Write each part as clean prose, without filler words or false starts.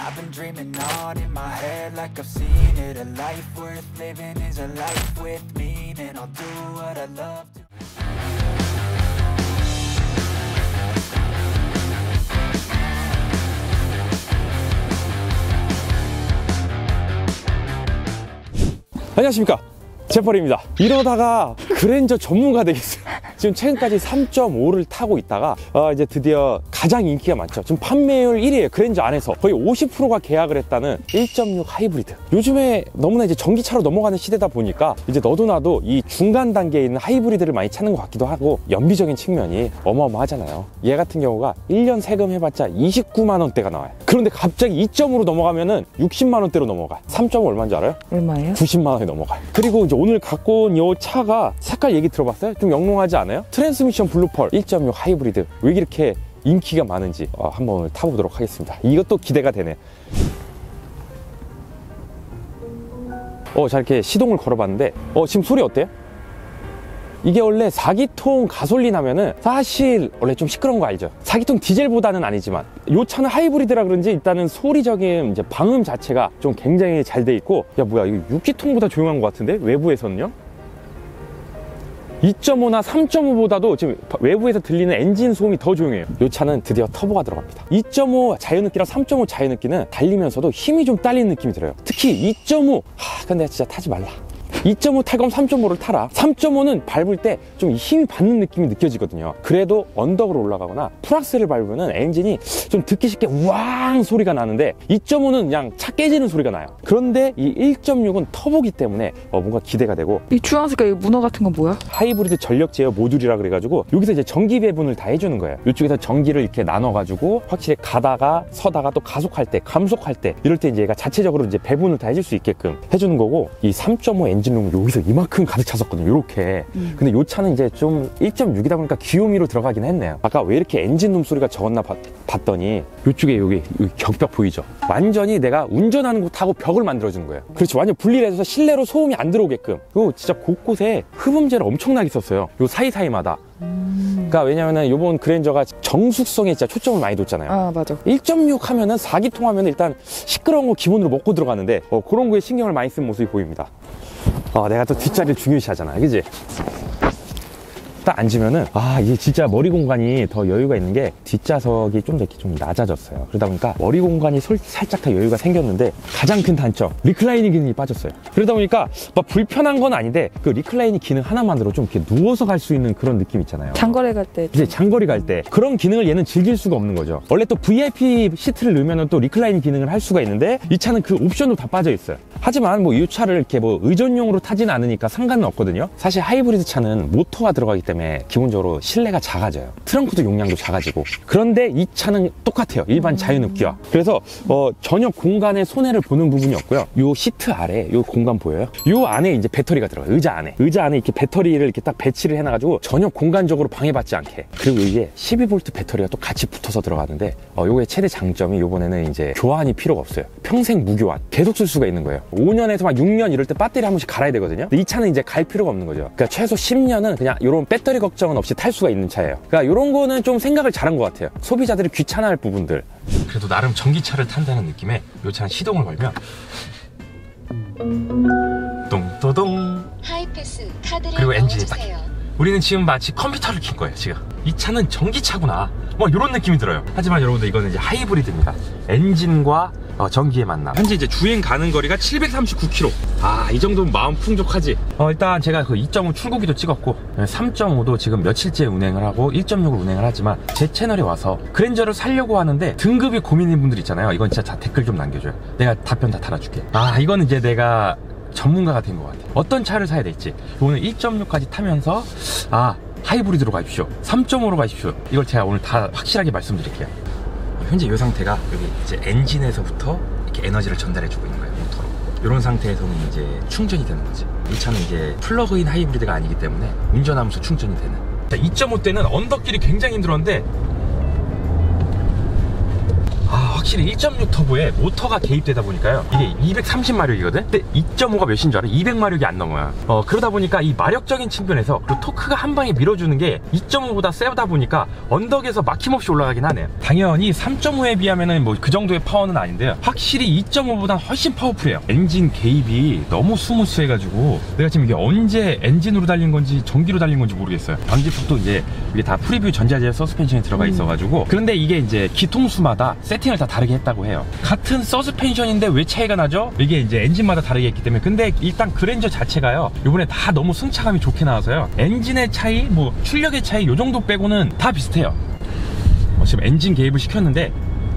I've been dreaming on in my head like I've seen it. A life worth living is a life with meaning. I'll do what I love to. 안녕하십니까, 제펄입니다. 이러다가 그랜저 전문가 되겠어요. 지금 최근까지 3.5를 타고 있다가 이제 드디어 가장 인기가 많죠. 지금 판매율 1위에요. 그랜저 안에서 거의 50%가 계약을 했다는 1.6 하이브리드. 요즘에 너무나 이제 전기차로 넘어가는 시대다 보니까 이제 너도 나도 이 중간 단계에 있는 하이브리드를 많이 찾는 것 같기도 하고, 연비적인 측면이 어마어마하잖아요. 얘 같은 경우가 1년 세금 해봤자 29만 원대가 나와요. 그런데 갑자기 2.5로 넘어가면은 60만 원대로 넘어가. 3.5 얼마인 줄 알아요? 얼마예요? 90만 원이 넘어가요. 그리고 이제 오늘 갖고 온 이 차가 색깔 얘기 들어봤어요? 좀 영롱하지 않아요? 트랜스미션 블루펄 1.6 하이브리드. 왜 이렇게 인기가 많은지 한번 오늘 타보도록 하겠습니다. 이것도 기대가 되네. 자, 이렇게 시동을 걸어봤는데 지금 소리 어때요? 이게 원래 4기통 가솔린 하면은 사실 원래 좀 시끄러운 거 알죠? 4기통 디젤보다는 아니지만 이 차는 하이브리드라 그런지 일단은 소리적인 이제 방음 자체가 좀 굉장히 잘 돼 있고, 야 뭐야, 이거 6기통보다 조용한 것 같은데? 외부에서는요? 2.5나 3.5보다도 지금 외부에서 들리는 엔진 소음이 더 조용해요. 이 차는 드디어 터보가 들어갑니다. 2.5 자연흡기랑 3.5 자연흡기는 달리면서도 힘이 좀 딸리는 느낌이 들어요. 특히 2.5 근데 진짜 타지 말라. 2.5 탈 거면 3.5를 타라. 3.5는 밟을 때 좀 힘이 받는 느낌이 느껴지거든요. 그래도 언덕으로 올라가거나 풀악셀을 밟으면 엔진이 좀 듣기 쉽게 우왕 소리가 나는데 2.5는 그냥 차 깨지는 소리가 나요. 그런데 이 1.6은 터보기 때문에 뭔가 기대가 되고. 이 주황색깔 문어 같은 건 뭐야? 하이브리드 전력 제어 모듈이라 그래가지고 여기서 이제 전기 배분을 다 해주는 거예요. 이쪽에서 전기를 이렇게 나눠가지고 확실히 가다가 서다가 또 가속할 때, 감속할 때 이럴 때 이제 얘가 자체적으로 이제 배분을 다 해줄 수 있게끔 해주는 거고, 이 3.5 엔진룸은 여기서 이만큼 가득 찼었거든요. 이렇게. 근데 이 차는 이제 좀 1.6이다 보니까 귀요미로 들어가긴 했네요. 아까 왜 이렇게 엔진룸 소리가 적었나 봤더니 이쪽에 여기 격벽 보이죠? 완전히 내가 운전하는 곳하고 벽을 만들어주는 거예요. 그렇지, 완전 분리를 해서 실내로 소음이 안 들어오게끔. 그리고 진짜 곳곳에 흡음재를 엄청나게 썼어요. 요 사이사이마다. 그러니까 왜냐면은 요번 그랜저가 정숙성에 진짜 초점을 많이 뒀잖아요. 아, 맞아. 1.6 하면은 4기통 하면은 일단 시끄러운 거 기본으로 먹고 들어가는데 그런 거에 신경을 많이 쓴 모습이 보입니다. 내가 또 뒷자리를 중요시 하잖아, 그지? 딱 앉으면은 이게 진짜 머리 공간이 더 여유가 있는 게, 뒷좌석이 좀 이렇게 좀 낮아졌어요. 그러다 보니까 머리 공간이 살짝 더 여유가 생겼는데, 가장 큰 단점, 리클라이닝 기능이 빠졌어요. 그러다 보니까 막 불편한 건 아닌데 그 리클라이닝 기능 하나만으로 좀 이렇게 누워서 갈 수 있는 그런 느낌 있잖아요. 장거리 갈 때. 이제 장거리 갈 때 그런 기능을 얘는 즐길 수가 없는 거죠. 원래 또 VIP 시트를 넣으면 또 리클라이닝 기능을 할 수가 있는데 이 차는 그 옵션도 다 빠져 있어요. 하지만 뭐 이 차를 이렇게 뭐 의전용으로 타지는 않으니까 상관은 없거든요. 사실 하이브리드 차는 모터가 들어가기 때문에 기본적으로 실내가 작아져요. 트렁크도 용량도 작아지고. 그런데 이 차는 똑같아요. 일반 자연흡기와. 그래서 전혀 공간에 손해를 보는 부분이 없고요. 요 시트 아래 요 공간 보여요? 요 안에 이제 배터리가 들어가요. 의자 안에 이렇게 배터리를 이렇게 딱 배치를 해놔가지고 전혀 공간적으로 방해받지 않게. 그리고 이게 12V 배터리가 또 같이 붙어서 들어가는데 요게 최대 장점이, 요번에는 이제 교환이 필요가 없어요. 평생 무교환, 계속 쓸 수가 있는 거예요. 5년에서 막 6년 이럴 때 배터리 한 번씩 갈아야 되거든요. 근데 이 차는 이제 갈 필요가 없는 거죠. 그러니까 최소 10년은 그냥 이런 배터리 걱정은 없이 탈 수가 있는 차예요. 그러니까 이런 거는 좀 생각을 잘한 것 같아요. 소비자들이 귀찮아할 부분들. 그래도 나름 전기차를 탄다는 느낌에 이 차는 시동을 걸면 똥또동 하이패스 카드를 그리고 엔진이 넣어주세요. 딱. 우리는 지금 마치 컴퓨터를 킨 거예요. 지금 이 차는 전기차구나, 뭐 이런 느낌이 들어요. 하지만 여러분들, 이거는 이제 하이브리드입니다. 엔진과 전기의 만남. 현재 이제 주행 가는 거리가 739km. 이 정도면 마음 풍족하지. 일단 제가 그 2.5 출고기도 찍었고 3.5도 지금 며칠째 운행을 하고 1.6을 운행을 하지만, 제 채널에 와서 그랜저를 사려고 하는데 등급이 고민인 분들 있잖아요. 이건 진짜 댓글 좀 남겨줘요. 내가 답변 다 달아줄게. 이거는 이제 내가 전문가가 된 것 같아. 어떤 차를 사야 될지. 오늘 1.6까지 타면서 하이브리드로 가십시오, 3.5로 가십시오, 이걸 제가 오늘 다 확실하게 말씀드릴게요. 현재 이 상태가 여기 이제 엔진에서부터 이렇게 에너지를 전달해주고 있는 거예요, 모터로. 이런 상태에서는 이제 충전이 되는 거지. 이 차는 이제 플러그인 하이브리드가 아니기 때문에 운전하면서 충전이 되는. 2.5 때는 언덕길이 굉장히 힘들었는데 확실히 1.6 터보에 모터가 개입되다 보니까요, 이게 230마력이거든? 근데 2.5가 몇인 줄 알아? 200마력이 안 넘어요. 그러다 보니까 이 마력적인 측면에서 그리고 토크가 한 방에 밀어주는 게 2.5보다 세다 보니까 언덕에서 막힘없이 올라가긴 하네요. 당연히 3.5에 비하면은 뭐 그 정도의 파워는 아닌데요, 확실히 2.5보다 훨씬 파워풀해요. 엔진 개입이 너무 스무스해가지고 내가 지금 이게 언제 엔진으로 달린 건지 전기로 달린 건지 모르겠어요. 방지턱도 이제 이게 다 프리뷰 전자재 서스펜션이 들어가 있어가지고, 그런데 이게 이제 기통수마다 세팅을 다 다르게 했다고 해요. 같은 서스펜션인데 왜 차이가 나죠? 이게 이제 엔진마다 다르게 했기 때문에. 근데 일단 그랜저 자체가요, 이번에 다 너무 승차감이 좋게 나와서요, 엔진의 차이, 뭐 출력의 차이 요 정도 빼고는 다 비슷해요. 지금 엔진 개입을 시켰는데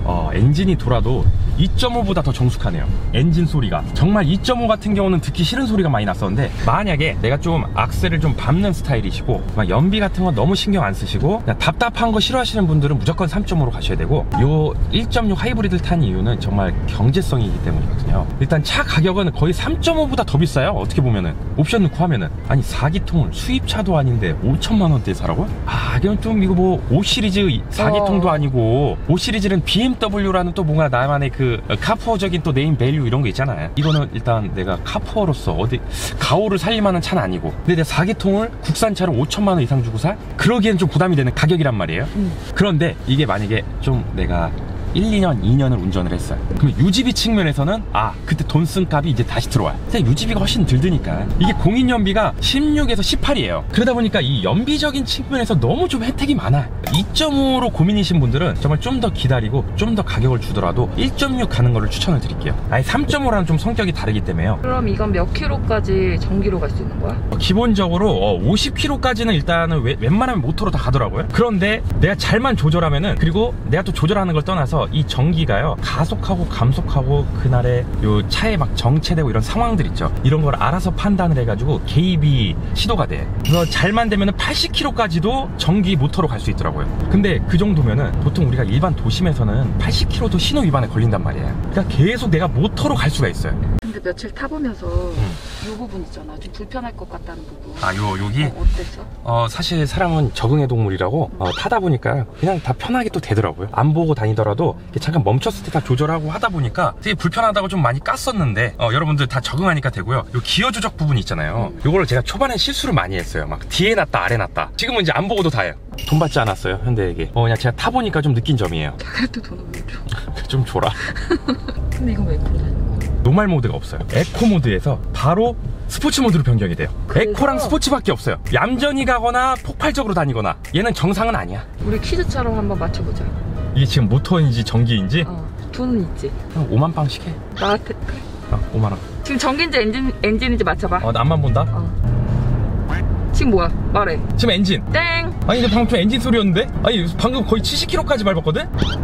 엔진이 돌아도 2.5보다 더 정숙하네요. 엔진 소리가 정말 2.5 같은 경우는 듣기 싫은 소리가 많이 났었는데, 만약에 내가 좀 악셀을 좀 밟는 스타일이시고 막 연비 같은 거 너무 신경 안 쓰시고 그냥 답답한 거 싫어하시는 분들은 무조건 3.5로 가셔야 되고, 요 1.6 하이브리드를 탄 이유는 정말 경제성이기 때문이거든요. 일단 차 가격은 거의 3.5보다 더 비싸요. 어떻게 보면은 옵션 넣고 하면은. 아니 4기통을 수입차도 아닌데 5천만 원대에 사라고요? 이건 좀, 이거 뭐 5시리즈 4기통도 아니고, 5시리즈는 BMW라는 또 뭔가 나만의 그 카푸어적인 또 네임 밸류 이런 거 있잖아요. 이거는 일단 내가 카푸어로서 어디 가오를 살릴만한 차는 아니고, 근데 내가 4기통을 국산차로 5천만 원 이상 주고 사? 그러기엔 좀 부담이 되는 가격이란 말이에요. 그런데 이게 만약에 좀 내가 1, 2년, 2년을 운전을 했어요. 그럼 유지비 측면에서는 그때 돈 쓴 값이 이제 다시 들어와요. 근데 유지비가 훨씬 덜 드니까. 이게 공인연비가 16에서 18이에요. 그러다 보니까 이 연비적인 측면에서 너무 좀 혜택이 많아요. 2.5로 고민이신 분들은 정말 좀 더 기다리고 좀 더 가격을 주더라도 1.6 가는 거를 추천을 드릴게요. 아예 3.5라는 좀 성격이 다르기 때문에요. 그럼 이건 몇 킬로까지 전기로 갈 수 있는 거야? 기본적으로 50km까지는 일단은 웬만하면 모터로 다 가더라고요. 그런데 내가 잘만 조절하면은, 그리고 내가 또 조절하는 걸 떠나서 이 전기가요, 가속하고 감속하고 그날의 요 차에 막 정체되고 이런 상황들 있죠, 이런 걸 알아서 판단을 해가지고 개입이 시도가 돼. 그래서 잘만 되면은 80km까지도 전기 모터로 갈 수 있더라고요. 근데 그 정도면은 보통 우리가 일반 도심에서는 80km도 신호 위반에 걸린단 말이에요. 그러니까 계속 내가 모터로 갈 수가 있어요. 근데 며칠 타보면서 이 부분 있잖아, 좀 불편할 것 같다는 부분. 여기? 어땠어? 사실 사람은 적응의 동물이라고, 타다 보니까 그냥 다 편하게 또 되더라고요. 안 보고 다니더라도 잠깐 멈췄을 때 다 조절하고 하다 보니까 되게 불편하다고 좀 많이 깠었는데, 여러분들 다 적응하니까 되고요. 요 기어 조작 부분이 있잖아요, 요거를 제가 초반에 실수를 많이 했어요. 막 뒤에 놨다 아래 놨다. 지금은 이제 안 보고도 다 해요. 돈 받지 않았어요, 현대에게. 그냥 제가 타보니까 좀 느낀 점이에요. 그래도 돈을 왜 줘? 좀 줘라. 근데 이건 왜 에코로 다니는 거야? 노말 모드가 없어요. 에코 모드에서 바로 스포츠 모드로 변경이 돼요. 그래서? 에코랑 스포츠밖에 없어요. 얌전히 가거나 폭발적으로 다니거나. 얘는 정상은 아니야. 우리 퀴즈처럼 한번 맞춰보자. 이게 지금 모터인지 전기인지 돈은 있지? 한 5만 빵씩 해. 나한테 그래. 5만 원. 지금 전기인지 엔진인지 맞춰봐. 남만 본다? 지금 뭐야? 말해. 지금 엔진. 땡! 아니 근데 방금 좀 엔진 소리였는데? 아니 방금 거의 70km까지 밟았거든?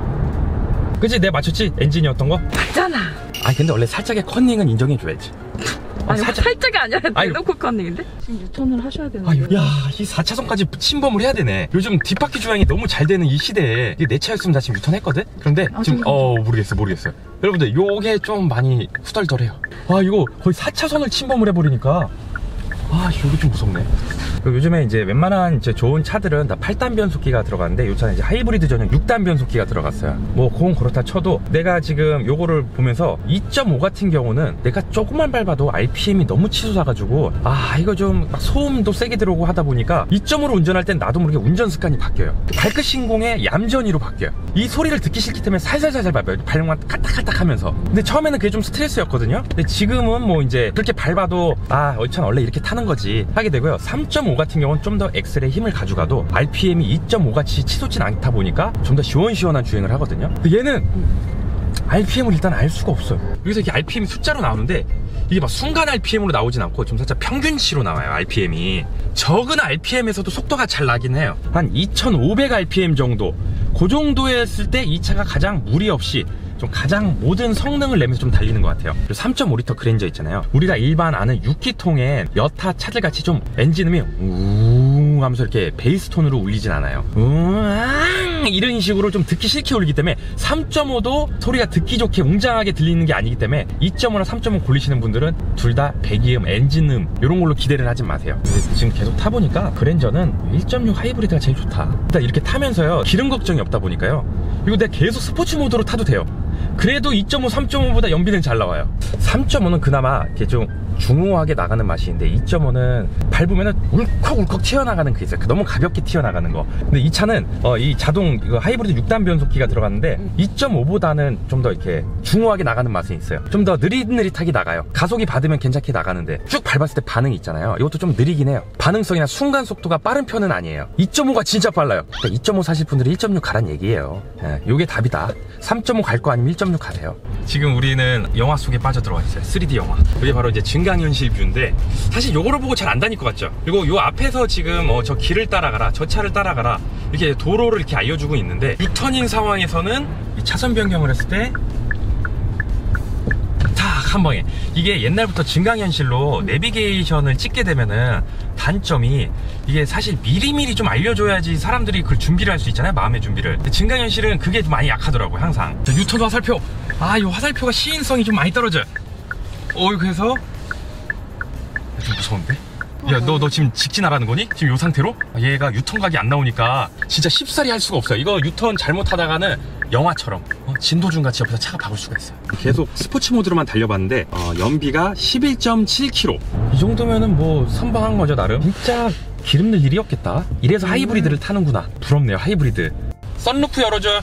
그치? 내가 맞췄지? 엔진이었던 거? 맞잖아. 아니 근데 원래 살짝의 컨닝은 인정해줘야지. 아니 살짝이 아니라 아니, 대놓고 컨닝인데? 지금 유턴을 하셔야 되는데. 야, 이 4차선까지 침범을 해야 되네. 요즘 뒷바퀴 주행이 너무 잘 되는 이 시대에 이게 내 차였으면 나 지금 유턴했거든? 그런데 지금 모르겠어요. 여러분들 요게 좀 많이 후덜덜해요. 이거 거의 4차선을 침범을 해버리니까 이거 좀 무섭네. 요즘에 이제 웬만한 이제 좋은 차들은 다 8단 변속기가 들어가는데, 이 차는 이제 하이브리드 전용 6단 변속기가 들어갔어요. 뭐 그건 그렇다 쳐도 내가 지금 요거를 보면서 2.5 같은 경우는 내가 조금만 밟아도 RPM이 너무 치솟아가지고 이거 좀 막 소음도 세게 들어오고 하다 보니까 2.5로 운전할 땐 나도 모르게 운전 습관이 바뀌어요. 발끝 신공에 얌전히로 바뀌어요. 이 소리를 듣기 싫기 때문에 살살살살 밟아요. 발만 까딱까딱 하면서. 근데 처음에는 그게 좀 스트레스였거든요. 근데 지금은 뭐 이제 그렇게 밟아도 이 차는 원래 이렇게 타는 거지 하게 되고요. 3.5 같은 경우는 좀 더 엑셀의 힘을 가져가도 RPM이 2.5같이 치솟진 않다 보니까 좀 더 시원시원한 주행을 하거든요. 근데 얘는 RPM을 일단 알 수가 없어요. 여기서 이렇게 RPM이 숫자로 나오는데 이게 막 순간 RPM으로 나오진 않고 좀 살짝 평균치로 나와요. RPM이 적은 RPM에서도 속도가 잘 나긴 해요. 한 2500 RPM 정도, 그 정도에 했을 때 이 차가 가장 무리 없이 좀 가장 모든 성능을 내면서 좀 달리는 것 같아요. 3.5L 그랜저 있잖아요. 우리가 일반 아는 6기통의 여타 차들 같이 좀 엔진음이 우웅 하면서 이렇게 베이스 톤으로 울리진 않아요. 우웅 이런 식으로 좀 듣기 싫게 울리기 때문에 3.5도 소리가 듣기 좋게 웅장하게 들리는 게 아니기 때문에 2.5나 3.5 고르시는 분들은 둘 다 배기음, 엔진음 이런 걸로 기대를 하지 마세요. 지금 계속 타보니까 그랜저는 1.6 하이브리드가 제일 좋다. 일단 이렇게 타면서요, 기름 걱정이 없다 보니까요, 이거 내가 계속 스포츠 모드로 타도 돼요. 그래도 2.5, 3.5보다 연비는 잘 나와요. 3.5는 그나마 이렇게 좀 중후하게 나가는 맛이 있는데 2.5는 밟으면은 울컥울컥 튀어나가는 게 있어요. 너무 가볍게 튀어나가는 거. 근데 이 차는 이 자동 이거 하이브리드 6단 변속기가 들어갔는데 2.5보다는 좀 더 이렇게 중후하게 나가는 맛이 있어요. 좀 더 느릿느릿하게 나가요. 가속이 받으면 괜찮게 나가는데 쭉 밟았을 때 반응이 있잖아요. 이것도 좀 느리긴 해요. 반응성이나 순간 속도가 빠른 편은 아니에요. 2.5가 진짜 빨라요. 그러니까 2.5 사실 분들이 1.6 가란 얘기예요. 요게 답이다. 3.5 갈 거 아니면 1.6 가세요. 지금 우리는 영화 속에 빠져들어와 있어요. 3D 영화. 이게 바로 이제 증강현실 뷰인데 사실 요거를 보고 잘 안 다닐 것 같죠? 그리고 요 앞에서 지금 저 길을 따라가라, 저 차를 따라가라 이렇게 도로를 이렇게 알려주고 있는데 유턴인 상황에서는 이 차선 변경을 했을 때 탁 한 방에. 이게 옛날부터 증강현실로 내비게이션을 찍게 되면은 단점이 이게 사실 미리미리 좀 알려줘야지 사람들이 그걸 준비를 할 수 있잖아요. 마음의 준비를. 근데 증강현실은 그게 좀 많이 약하더라고요. 항상 유턴 화살표, 이 화살표가 시인성이 좀 많이 떨어져요. 그래서 좀 무서운데? 야, 너 지금 직진하라는 거니? 지금 요 상태로? 얘가 유턴 각이 안 나오니까 진짜 쉽사리 할 수가 없어요. 이거 유턴 잘못하다가는 영화처럼 진도중같이 옆에서 차가 박을 수가 있어요. 계속 스포츠 모드로만 달려봤는데 연비가 11.7km. 이 정도면은 뭐 선방한 거죠 나름. 진짜 기름 넣을 일이 없겠다. 이래서 하이브리드를 타는구나. 부럽네요. 하이브리드. 썬루프 열어줘.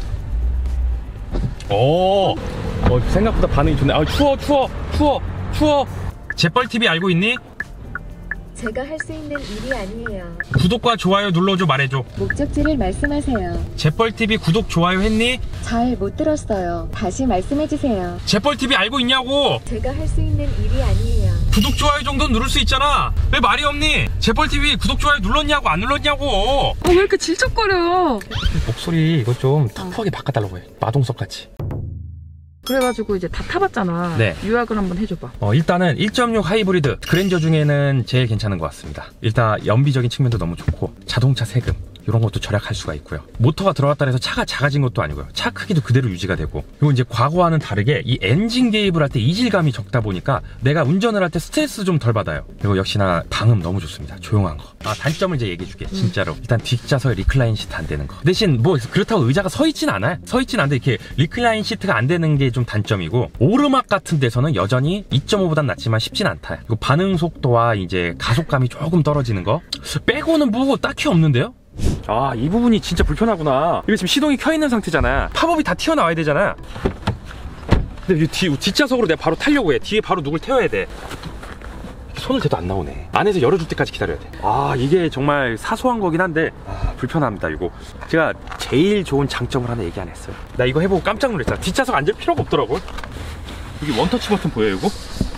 생각보다 반응이 좋네. 추워. 재벌TV 알고 있니? 제가 할 수 있는 일이 아니에요. 구독과 좋아요 눌러줘. 말해줘. 목적지를 말씀하세요. 재벌TV 구독 좋아요 했니? 잘 못 들었어요. 다시 말씀해주세요. 재벌TV 알고 있냐고. 제가 할 수 있는 일이 아니에요. 구독 좋아요 정도는 누를 수 있잖아. 왜 말이 없니? 재벌TV 구독 좋아요 눌렀냐고 안 눌렀냐고. 왜 이렇게 질척거려? 목소리 이거 좀 터프하게 바꿔달라고 해. 마동석 같이. 그래가지고 이제 다 타봤잖아. 네. 요약을 한번 해줘봐. 일단은 1.6 하이브리드 그랜저 중에는 제일 괜찮은 것 같습니다. 일단 연비적인 측면도 너무 좋고 자동차 세금 이런 것도 절약할 수가 있고요. 모터가 들어갔다 해서 차가 작아진 것도 아니고요. 차 크기도 그대로 유지가 되고. 그리고 이제 과거와는 다르게 이 엔진 개입을 할 때 이질감이 적다 보니까 내가 운전을 할 때 스트레스 좀 덜 받아요. 그리고 역시나 방음 너무 좋습니다. 조용한 거. 단점을 이제 얘기해 줄게. 진짜로. 일단 뒷좌석에 리클라인 시트 안 되는 거. 대신 뭐 그렇다고 의자가 서 있진 않아요. 서 있진 않는데 이렇게 리클라인 시트가 안 되는 게 좀 단점이고, 오르막 같은 데서는 여전히 2.5보단 낫지만 쉽진 않다. 그리고 반응 속도와 이제 가속감이 조금 떨어지는 거 빼고는 뭐 딱히 없는데요. 이 부분이 진짜 불편하구나. 이거 지금 시동이 켜있는 상태잖아. 팝업이 다 튀어나와야 되잖아. 근데 뒷좌석으로 내가 바로 타려고 해. 뒤에 바로 누굴 태워야 돼. 손을 대도 안 나오네. 안에서 열어줄 때까지 기다려야 돼. 이게 정말 사소한 거긴 한데 불편합니다. 이거 제가 제일 좋은 장점을 하나 얘기 안 했어요. 나 이거 해보고 깜짝 놀랐잖아. 뒷좌석 앉을 필요가 없더라고. 여기 원터치 버튼 보여요 이거?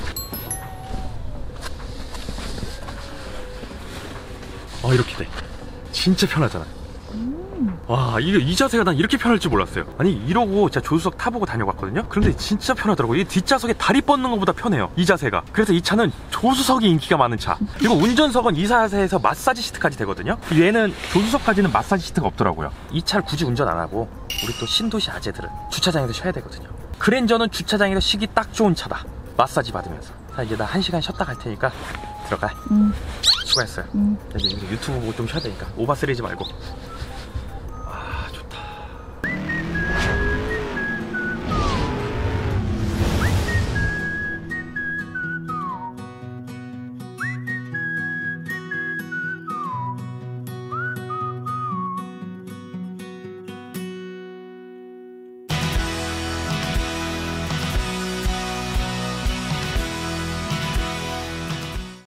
이렇게 돼. 진짜 편하잖아. 이 자세가 난 이렇게 편할 줄 몰랐어요. 아니 이러고 제가 조수석 타보고 다녀봤거든요. 그런데 진짜 편하더라고. 이 뒷좌석에 다리 뻗는 것보다 편해요, 이 자세가. 그래서 이 차는 조수석이 인기가 많은 차. 그리고 운전석은 이 자세에서 마사지 시트까지 되거든요. 얘는 조수석까지는 마사지 시트가 없더라고요. 이 차를 굳이 운전 안 하고 우리 또 신도시 아재들은 주차장에서 쉬어야 되거든요. 그랜저는 주차장에서 쉬기 딱 좋은 차다. 마사지 받으면서. 자, 이제 나 1시간 쉬었다 갈 테니까 들어가. 수고했어요. 이제 유튜브 보고 좀 쉬어야 되니까 오바 쓰리지 말고.